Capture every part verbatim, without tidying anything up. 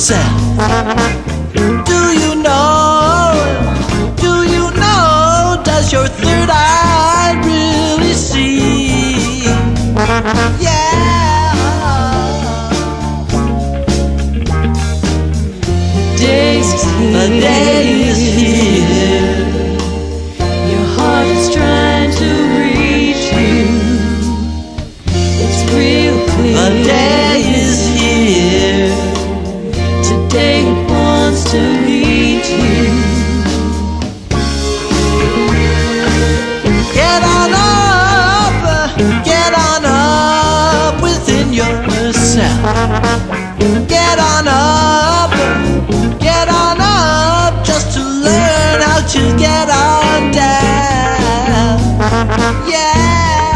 yourself. Do you know, do you know, does your third eye really see? Yeah. The day is here. Your heart is trying to reach you. It's real clear. The day is here. Today it wants to meet you. Get on up, get on up within yourself. Get on up, get on up, just to learn how to get on down. Yeah.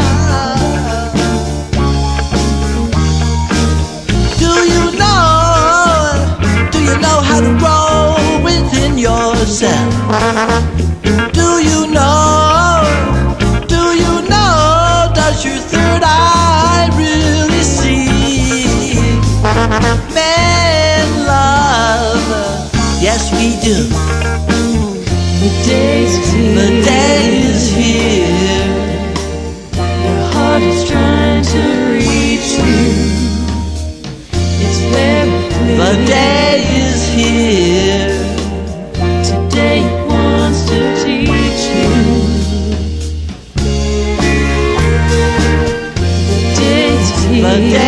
Do you know, do you know how to roll within yourself? Do you know, do you know, does your third eye really see? Man, love, yes we do. The day's here. The day is here. Your heart is trying to reach you. It's very clear. The day is here. Today it wants to teach you. The day's here. The day